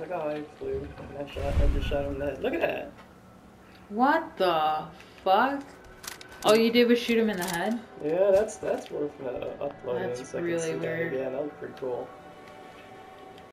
Look how I flew. And I just shot him in the head. Look at that. What the fuck? All you did was shoot him in the head? Yeah, that's worth uploading That's so I can really see that weird. again. That was pretty cool.